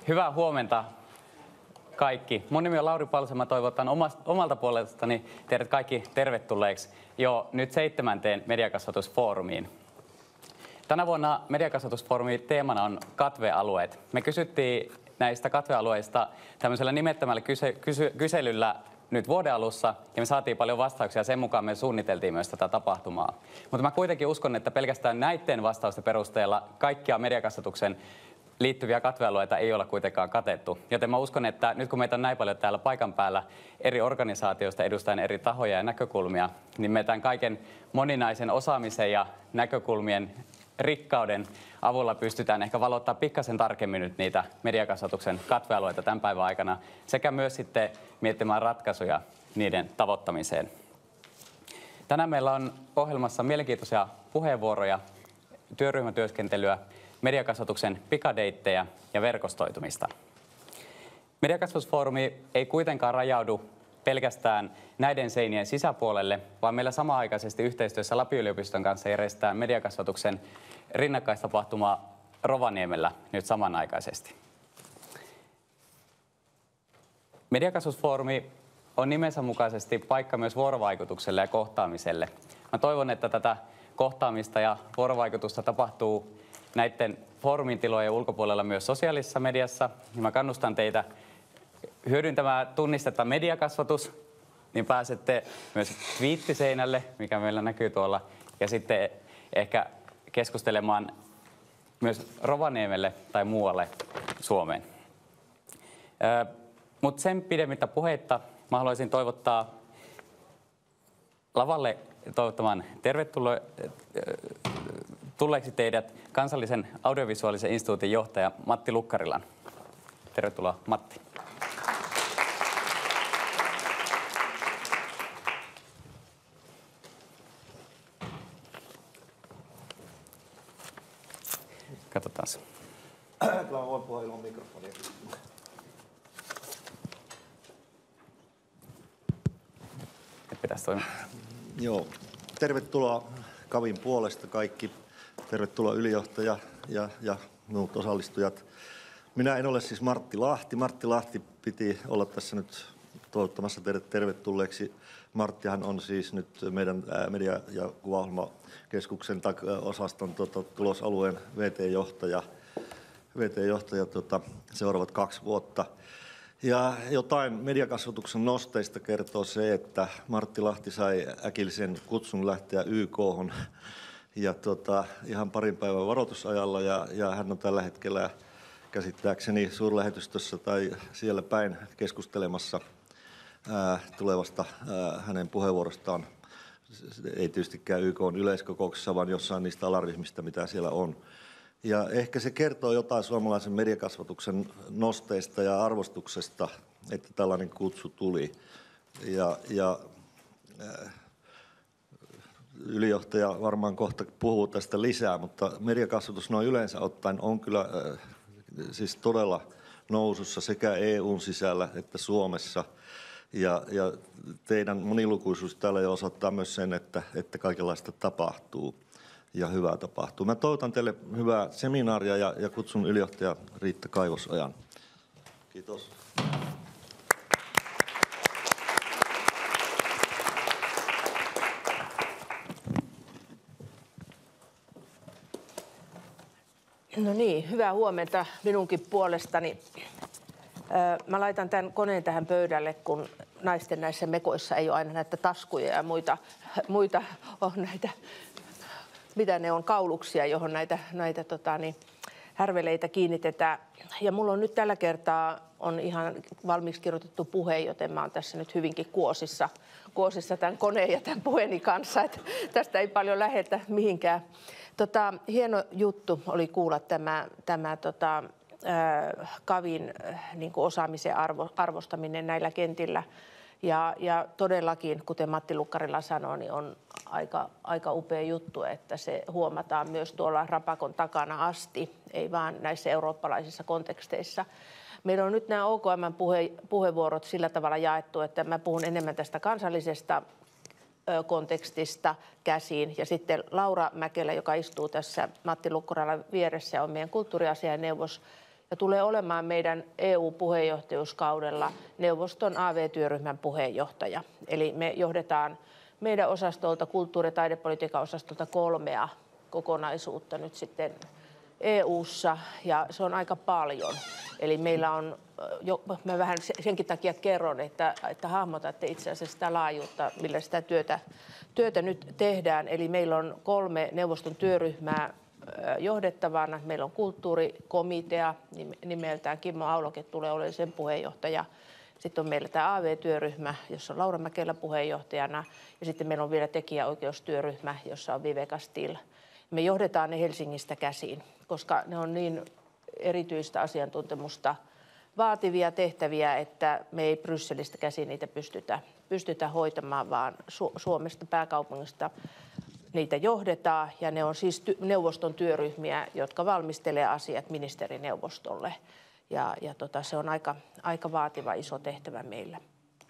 Hyvää huomenta kaikki. Mun nimi on Lauri Palsa. Mä toivotan omalta puolestani teidät kaikki tervetulleeksi jo nyt 7. mediakasvatusfoorumiin. Tänä vuonna mediakasvatusfoorumin teemana on katvealueet. Me kysyttiin näistä katvealueista tämmöisellä nimettömällä kyselyllä nyt vuoden alussa, ja me saatiin paljon vastauksia, ja sen mukaan me suunniteltiin myös tätä tapahtumaa. Mutta mä kuitenkin uskon, että pelkästään näiden vastausten perusteella kaikkia mediakasvatuksen liittyviä katvealueita ei olla kuitenkaan katettu. Joten mä uskon, että nyt kun meitä on näin paljon täällä paikan päällä eri organisaatioista edustaen eri tahoja ja näkökulmia, niin me tämän kaiken moninaisen osaamisen ja näkökulmien rikkauden avulla pystytään ehkä valottaa pikkasen tarkemmin nyt niitä mediakasvatuksen katvealueita tämän päivän aikana, sekä myös sitten miettimään ratkaisuja niiden tavoittamiseen. Tänään meillä on ohjelmassa mielenkiintoisia puheenvuoroja, työryhmätyöskentelyä, mediakasvatuksen pikadeittejä ja verkostoitumista. Mediakasvatusfoorumi ei kuitenkaan rajaudu pelkästään näiden seinien sisäpuolelle, vaan meillä samaaikaisesti yhteistyössä Lapin-yliopiston kanssa järjestetään mediakasvatuksen rinnakkaistapahtuma Rovaniemellä nyt samanaikaisesti. Mediakasvatusfoorumi on nimensä mukaisesti paikka myös vuorovaikutukselle ja kohtaamiselle. Mä toivon, että tätä kohtaamista ja vuorovaikutusta tapahtuu näiden foorumin tilojen ulkopuolella myös sosiaalisessa mediassa. Ja mä kannustan teitä hyödyntämään tunnistetta mediakasvatus, niin pääsette myös twiittiseinälle, mikä meillä näkyy tuolla, ja sitten ehkä keskustelemaan myös Rovaniemelle tai muualle Suomeen. Mutta sen pidemmittä puheitta mä haluaisin toivottaa lavalle toivottamaan tervetulleeksi teidät Kansallisen audiovisuaalisen instituutin johtaja Matti Lukkarilan. Tervetuloa, Matti. Katsotaan. Kyllä voin puhua ilman mikrofonia. Pitäisi toimia. Joo. Tervetuloa Kavin puolesta kaikki. Tervetuloa ylijohtaja ja muut osallistujat. Minä en ole siis Martti Lahti. Martti Lahti piti olla tässä nyt toivottamassa teidät tervetulleeksi. Marttihan on siis nyt meidän media- ja kuvaohjelmakeskuksen osaston tulosalueen VT-johtaja seuraavat 2 vuotta. Ja jotain mediakasvatuksen nosteista kertoo se, että Martti Lahti sai äkillisen kutsun lähteä YK:hon ja ihan parin päivän varoitusajalla, ja hän on tällä hetkellä käsittääkseni suurlähetystössä tai siellä päin keskustelemassa tulevasta hänen puheenvuorostaan. Ei tietystikään YK:n yleiskokouksessa, vaan jossain niistä alaryhmistä, mitä siellä on. Ja ehkä se kertoo jotain suomalaisen mediakasvatuksen nosteista ja arvostuksesta, että tällainen kutsu tuli. Ja ylijohtaja varmaan kohta puhuu tästä lisää, mutta mediakasvatus noin yleensä ottaen on kyllä siis todella nousussa sekä EU:n sisällä että Suomessa. Ja teidän monilukuisuus täällä jo osoittaa myös sen, että kaikenlaista tapahtuu ja hyvää tapahtuu. Mä toivotan teille hyvää seminaaria ja kutsun ylijohtaja Riitta Kaivosojan. Kiitos. No niin, hyvää huomenta minunkin puolestani. Mä laitan tämän koneen tähän pöydälle, kun naisten näissä mekoissa ei ole aina näitä taskuja ja muita on näitä, mitä ne on, kauluksia, johon näitä härveleitä kiinnitetään. Ja mulla on nyt tällä kertaa on ihan valmiiksi kirjoitettu puhe, joten mä oon tässä nyt hyvinkin kuosissa tämän koneen ja tämän puheeni kanssa, että tästä ei paljon lähetä mihinkään. Hieno juttu oli kuulla tämä Kavin niin kuin osaamisen arvostaminen näillä kentillä. Ja todellakin, kuten Matti Lukkarila sanoi, niin on aika upea juttu, että se huomataan myös tuolla rapakon takana asti, ei vaan näissä eurooppalaisissa konteksteissa. Meillä on nyt nämä OKM-puheenvuorot sillä tavalla jaettu, että mä puhun enemmän tästä kansallisesta kontekstista käsiin. Ja sitten Laura Mäkelä, joka istuu tässä Matti Lukkarilan vieressä, on meidän kulttuuriasiainneuvos, ja tulee olemaan meidän EU-puheenjohtajuuskaudella neuvoston AV-työryhmän puheenjohtaja. Eli me johdetaan meidän osastolta, kulttuuri- ja taidepolitiikan osastolta 3 kokonaisuutta nyt sitten EU:ssa, ja se on aika paljon. Eli meillä on, mä vähän senkin takia kerron, että hahmotatte itse asiassa sitä laajuutta, millä sitä työtä nyt tehdään. Eli meillä on 3 neuvoston työryhmää johdettavana. Meillä on kulttuurikomitea nimeltään, Kimmo Auloke tulee olemaan sen puheenjohtaja. Sitten on meillä tämä AV-työryhmä, jossa on Laura Mäkelä puheenjohtajana, ja sitten meillä on vielä tekijäoikeustyöryhmä, jossa on Viveka Still. Me johdetaan ne Helsingistä käsiin, koska ne on niin erityistä asiantuntemusta vaativia tehtäviä, että me ei Brysselistä käsin niitä pystytä hoitamaan, vaan Suomesta pääkaupungista niitä johdetaan. Ja ne on siis neuvoston työryhmiä, jotka valmistelee asiat ministerineuvostolle. Ja se on aika vaativa iso tehtävä meillä.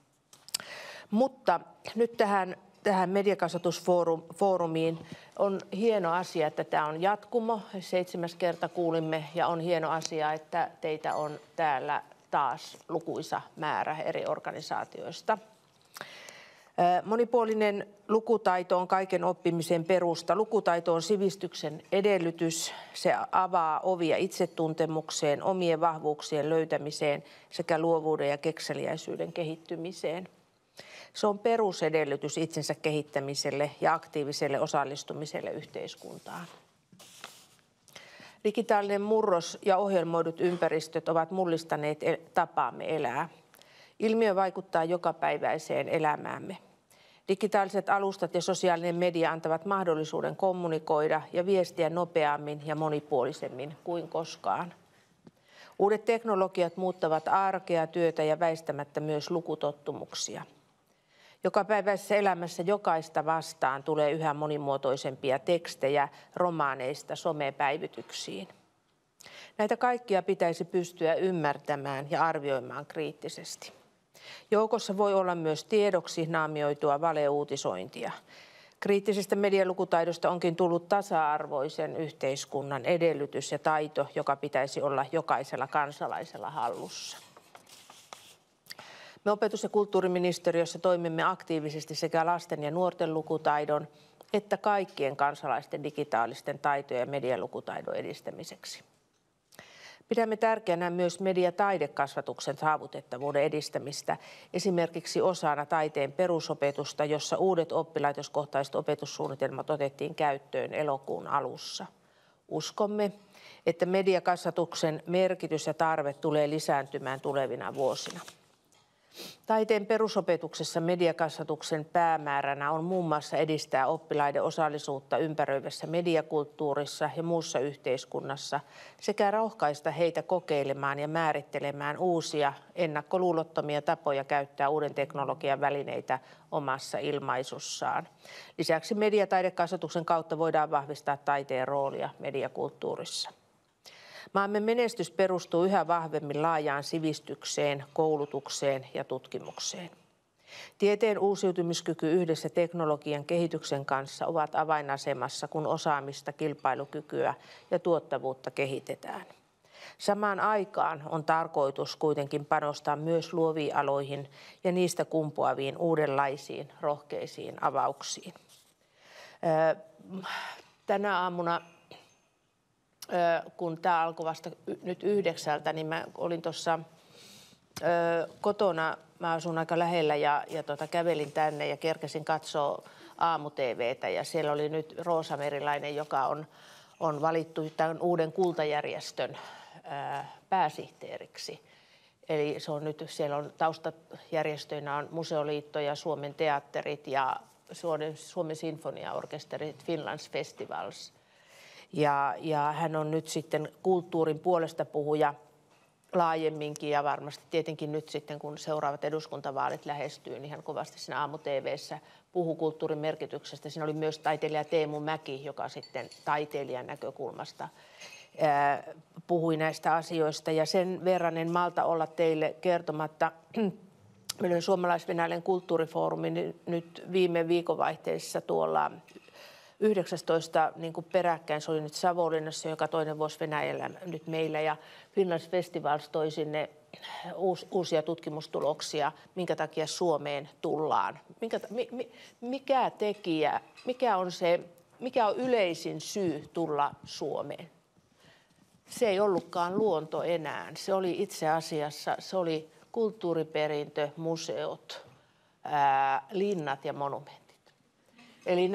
Mutta nyt tähän mediakasvatusfoorumiin on hieno asia, että tämä on jatkumo. 7. kerta kuulimme, ja on hieno asia, että teitä on täällä taas lukuisa määrä eri organisaatioista. Monipuolinen lukutaito on kaiken oppimisen perusta. Lukutaito on sivistyksen edellytys. Se avaa ovia itsetuntemukseen, omien vahvuuksien löytämiseen sekä luovuuden ja kekseliäisyyden kehittymiseen. Se on perusedellytys itsensä kehittämiselle ja aktiiviselle osallistumiselle yhteiskuntaan. Digitaalinen murros ja ohjelmoidut ympäristöt ovat mullistaneet tapaamme elää. Ilmiö vaikuttaa jokapäiväiseen elämäämme. Digitaaliset alustat ja sosiaalinen media antavat mahdollisuuden kommunikoida ja viestiä nopeammin ja monipuolisemmin kuin koskaan. Uudet teknologiat muuttavat arkea, työtä ja väistämättä myös lukutottumuksia. Jokapäiväisessä elämässä jokaista vastaan tulee yhä monimuotoisempia tekstejä romaaneista somepäivityksiin. Näitä kaikkia pitäisi pystyä ymmärtämään ja arvioimaan kriittisesti. Joukossa voi olla myös tiedoksi naamioitua valeuutisointia. Kriittisestä medialukutaidosta onkin tullut tasa-arvoisen yhteiskunnan edellytys ja taito, joka pitäisi olla jokaisella kansalaisella hallussa. Me opetus- ja kulttuuriministeriössä toimimme aktiivisesti sekä lasten ja nuorten lukutaidon että kaikkien kansalaisten digitaalisten taitojen ja medialukutaidon edistämiseksi. Pidämme tärkeänä myös mediataidekasvatuksen saavutettavuuden edistämistä, esimerkiksi osana taiteen perusopetusta, jossa uudet oppilaitoskohtaiset opetussuunnitelmat otettiin käyttöön elokuun alussa. Uskomme, että mediakasvatuksen merkitys ja tarve tulee lisääntymään tulevina vuosina. Taiteen perusopetuksessa mediakasvatuksen päämääränä on muun muassa edistää oppilaiden osallisuutta ympäröivässä mediakulttuurissa ja muussa yhteiskunnassa sekä rohkaista heitä kokeilemaan ja määrittelemään uusia ennakkoluulottomia tapoja käyttää uuden teknologian välineitä omassa ilmaisussaan. Lisäksi mediataidekasvatuksen kautta voidaan vahvistaa taiteen roolia mediakulttuurissa. Maamme menestys perustuu yhä vahvemmin laajaan sivistykseen, koulutukseen ja tutkimukseen. Tieteen uusiutumiskyky yhdessä teknologian kehityksen kanssa ovat avainasemassa, kun osaamista, kilpailukykyä ja tuottavuutta kehitetään. Samaan aikaan on tarkoitus kuitenkin panostaa myös luoviin aloihin ja niistä kumpuaviin uudenlaisiin rohkeisiin avauksiin. Tänä aamuna, kun tämä alkoi vasta nyt 9, niin mä olin tuossa kotona, mä asun aika lähellä ja kävelin tänne ja kerkesin katsoa aamu-tv:tä ja siellä oli nyt Roosa Meriläinen, joka on valittu tämän uuden kultajärjestön pääsihteeriksi. Eli se on nyt, siellä on taustajärjestöinä on Museoliitto ja Suomen teatterit ja Suomen sinfoniaorkesterit, Finlands Festivals. Ja hän on nyt sitten kulttuurin puolesta puhuja laajemminkin ja varmasti tietenkin nyt sitten kun seuraavat eduskuntavaalit lähestyy, niin hän kovasti siinä aamu-tv:ssä puhuu kulttuurin merkityksestä. Siinä oli myös taiteilija Teemu Mäki, joka sitten taiteilijan näkökulmasta puhui näistä asioista. Ja sen verran en malta olla teille kertomatta. Meillä on suomalais-venäläinen kulttuurifoorumi nyt viime viikonvaihteessa tuolla 19 niin kuin peräkkäin. Se oli nyt Savonlinnassa, joka toinen vuosi Venäjällä nyt meillä. Ja Finlands Festivals toi sinne uusia tutkimustuloksia, minkä takia Suomeen tullaan. Mikä on yleisin syy tulla Suomeen? Se ei ollutkaan luonto enää. Se oli itse asiassa, se oli kulttuuriperintö, museot, linnat ja monumentit. Eli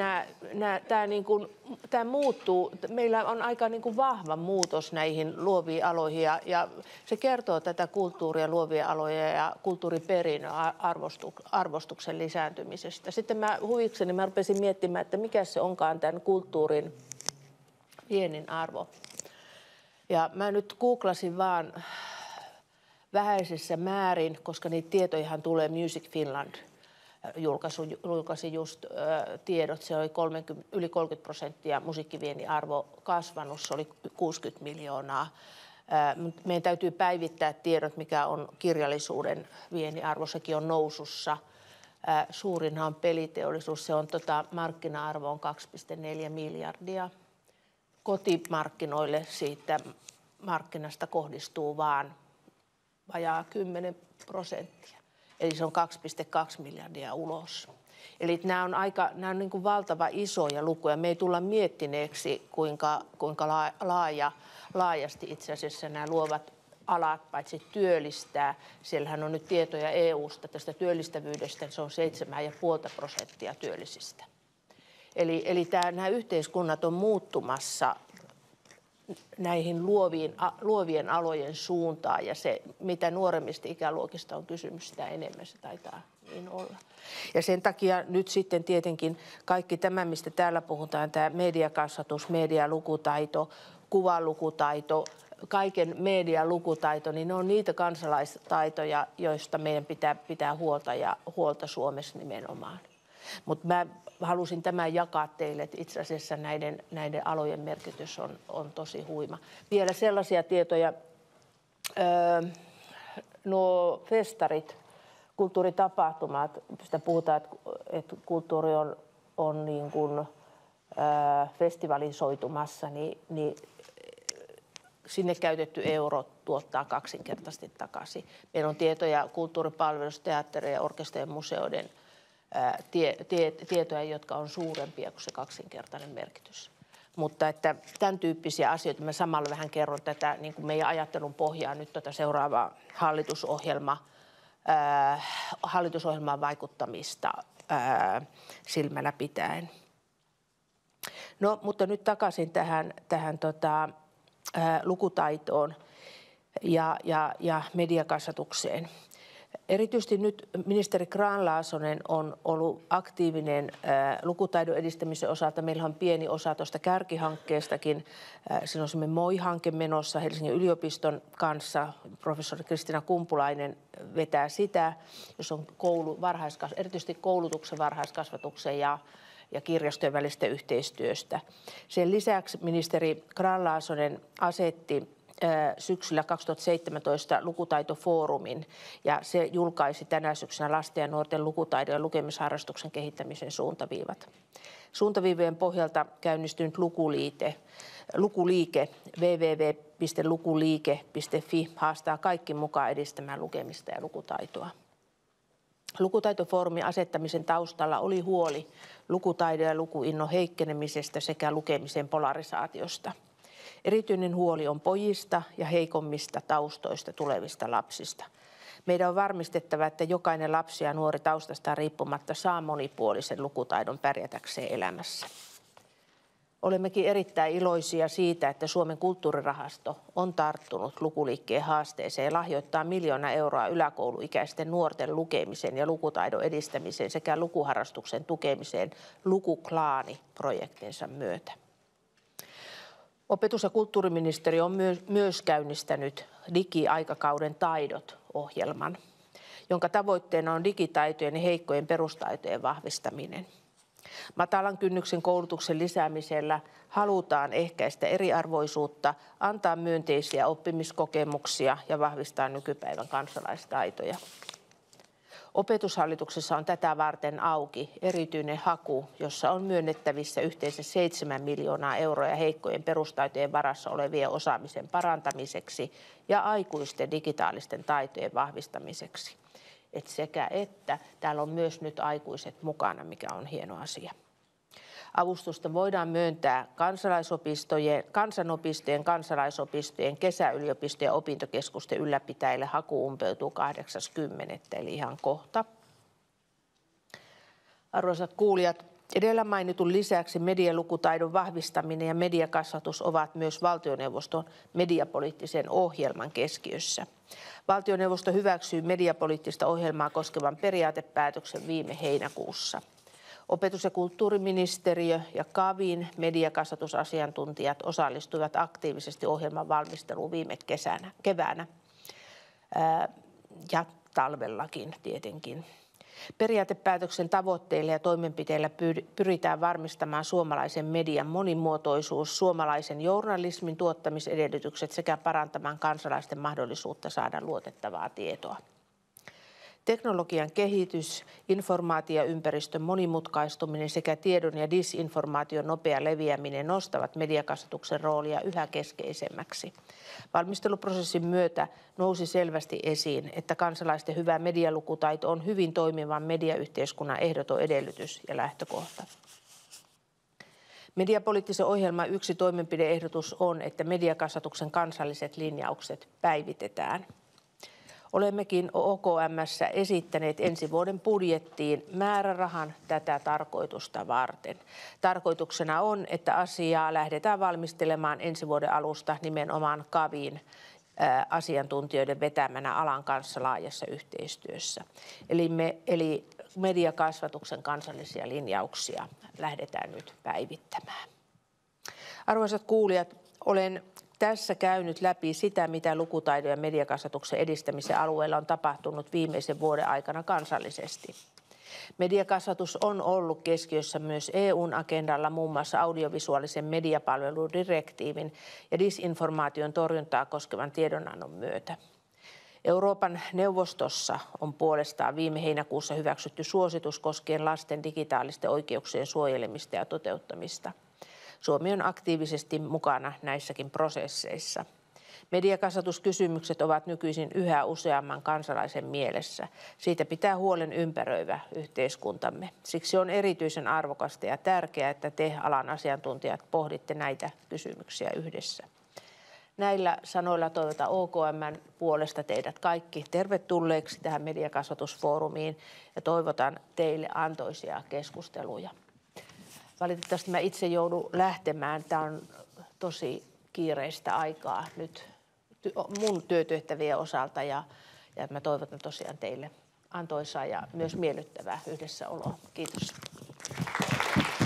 tämä muuttuu. Meillä on aika niin kuin vahva muutos näihin luoviin aloihin ja se kertoo tätä kulttuuria, luovia aloja ja kulttuuriperinnön arvostuksen lisääntymisestä. Sitten mä rupesin miettimään, että mikä se onkaan tämän kulttuurin viennin arvo. Ja mä nyt googlasin vaan vähäisessä määrin, koska niitä tietojahan tulee Music Finland julkaisi just tiedot. Se oli yli 30% musiikkiviennin arvo kasvanut, se oli 60 miljoonaa. Meidän täytyy päivittää tiedot, mikä on kirjallisuuden viennin arvo, sekin on nousussa. Suurinhan on peliteollisuus, se on markkina-arvo on 2,4 miljardia. Kotimarkkinoille siitä markkinasta kohdistuu vaan vajaa 10%. Eli se on 2,2 miljardia ulos. Eli nämä on niin kuin valtava isoja lukuja. Me ei tulla miettineeksi, kuinka laajasti itse asiassa nämä luovat alat paitsi työllistää. Siellähän on nyt tietoja EU:sta tästä työllistävyydestä, se on 7,5% työllisistä. Eli nämä yhteiskunnat on muuttumassa näihin luovien alojen suuntaan ja se, mitä nuoremmista ikäluokista on kysymys, sitä enemmän se taitaa niin olla. Ja sen takia nyt sitten tietenkin kaikki tämä, mistä täällä puhutaan, tämä mediakasvatus, medialukutaito, kuvanlukutaito, kaiken medialukutaito, niin ne on niitä kansalaistaitoja, joista meidän pitää pitää huolta Suomessa nimenomaan. Mutta mä halusin tämän jakaa teille, että itse asiassa näiden alojen merkitys on tosi huima. Vielä sellaisia tietoja, nuo festarit, kulttuuritapahtumat, sitä puhutaan, että kulttuuri on niin kuin festivalisoitumassa, niin sinne käytetty euro tuottaa kaksinkertaisesti takaisin. Meillä on tietoja kulttuuripalveluista, teatterien, orkesterien, museoiden tietoja, jotka on suurempia kuin se kaksinkertainen merkitys. Mutta että tämän tyyppisiä asioita, mä samalla vähän kerron tätä niin kuin meidän ajattelun pohjaa nyt seuraavaa hallitusohjelmaan vaikuttamista silmällä pitäen. No, mutta nyt takaisin tähän lukutaitoon ja mediakasvatukseen. Erityisesti nyt ministeri Grahn-Laasonen on ollut aktiivinen lukutaidon edistämisen osalta. Meillä on pieni osa tuosta kärkihankkeestakin. Siinä on semmoinen MOI-hanke menossa Helsingin yliopiston kanssa. Professori Kristiina Kumpulainen vetää sitä, jos on erityisesti koulutuksen, varhaiskasvatuksen ja kirjastojen välistä yhteistyöstä. Sen lisäksi ministeri Grahn-Laasonen asetti syksyllä 2017 lukutaitofoorumin ja se julkaisi tänä syksynä lasten ja nuorten lukutaidon ja lukemisharrastuksen kehittämisen suuntaviivat. Suuntaviivojen pohjalta käynnistynyt lukuliike www.lukuliike.fi haastaa kaikki mukaan edistämään lukemista ja lukutaitoa. Lukutaitofoorumin asettamisen taustalla oli huoli lukutaidon ja lukuinnon heikkenemisestä sekä lukemisen polarisaatiosta. Erityinen huoli on pojista ja heikommista taustoista tulevista lapsista. Meidän on varmistettava, että jokainen lapsi ja nuori taustastaan riippumatta saa monipuolisen lukutaidon pärjätäkseen elämässä. Olemmekin erittäin iloisia siitä, että Suomen kulttuurirahasto on tarttunut lukuliikkeen haasteeseen ja lahjoittaa 1 miljoona euroa yläkouluikäisten nuorten lukemisen ja lukutaidon edistämiseen sekä lukuharrastuksen tukemiseen Lukuklaani-projektinsa myötä. Opetus- ja kulttuuriministeriö on myös käynnistänyt Digiaikakauden taidot -ohjelman, jonka tavoitteena on digitaitojen ja heikkojen perustaitojen vahvistaminen. Matalan kynnyksen koulutuksen lisäämisellä halutaan ehkäistä eriarvoisuutta, antaa myönteisiä oppimiskokemuksia ja vahvistaa nykypäivän kansalaistaitoja. Opetushallituksessa on tätä varten auki erityinen haku, jossa on myönnettävissä yhteensä 7 miljoonaa euroa heikkojen perustaitojen varassa olevien osaamisen parantamiseksi ja aikuisten digitaalisten taitojen vahvistamiseksi. Että täällä on myös nyt aikuiset mukana, mikä on hieno asia. Avustusta voidaan myöntää kansanopistojen, kansalaisopistojen, kesäyliopistojen ja opintokeskusten ylläpitäjille. Haku umpeutuu 8.10. eli ihan kohta. Arvoisat kuulijat, edellä mainitun lisäksi medialukutaidon vahvistaminen ja mediakasvatus ovat myös valtioneuvoston mediapoliittisen ohjelman keskiössä. Valtioneuvosto hyväksyi mediapoliittista ohjelmaa koskevan periaatepäätöksen viime heinäkuussa. Opetus- ja kulttuuriministeriö ja KAVin mediakasvatusasiantuntijat osallistuivat aktiivisesti ohjelman valmisteluun viime keväänä ja talvellakin tietenkin. Periaatepäätöksen tavoitteilla ja toimenpiteillä pyritään varmistamaan suomalaisen median monimuotoisuus, suomalaisen journalismin tuottamisedellytykset sekä parantamaan kansalaisten mahdollisuutta saada luotettavaa tietoa. Teknologian kehitys, informaatioympäristön monimutkaistuminen sekä tiedon ja disinformaation nopea leviäminen nostavat mediakasvatuksen roolia yhä keskeisemmäksi. Valmisteluprosessin myötä nousi selvästi esiin, että kansalaisten hyvä medialukutaito on hyvin toimivan mediayhteiskunnan ehdoton edellytys ja lähtökohta. Mediapoliittisen ohjelman yksi toimenpide-ehdotus on, että mediakasvatuksen kansalliset linjaukset päivitetään. Olemmekin OKM:ssä esittäneet ensi vuoden budjettiin määrärahan tätä tarkoitusta varten. Tarkoituksena on, että asiaa lähdetään valmistelemaan ensi vuoden alusta nimenomaan KAVin asiantuntijoiden vetämänä alan kanssa laajassa yhteistyössä. Eli mediakasvatuksen kansallisia linjauksia lähdetään nyt päivittämään. Arvoisat kuulijat, olen tässä käynyt läpi sitä, mitä lukutaidon ja mediakasvatuksen edistämisen alueella on tapahtunut viimeisen vuoden aikana kansallisesti. Mediakasvatus on ollut keskiössä myös EU:n agendalla muun muassa audiovisuaalisen mediapalveludirektiivin ja disinformaation torjuntaa koskevan tiedonannon myötä. Euroopan neuvostossa on puolestaan viime heinäkuussa hyväksytty suositus koskien lasten digitaalisten oikeuksien suojelemista ja toteuttamista. Suomi on aktiivisesti mukana näissäkin prosesseissa. Mediakasvatuskysymykset ovat nykyisin yhä useamman kansalaisen mielessä. Siitä pitää huolen ympäröivä yhteiskuntamme. Siksi on erityisen arvokasta ja tärkeää, että te alan asiantuntijat pohditte näitä kysymyksiä yhdessä. Näillä sanoilla toivotan OKM:n puolesta teidät kaikki tervetulleeksi tähän mediakasvatusfoorumiin ja toivotan teille antoisia keskusteluja. Valitettavasti mä itse joudun lähtemään. Tämä on tosi kiireistä aikaa nyt mun työtehtävien osalta ja mä toivotan tosiaan teille antoisaa ja myös miellyttävää yhdessäoloa. Kiitos.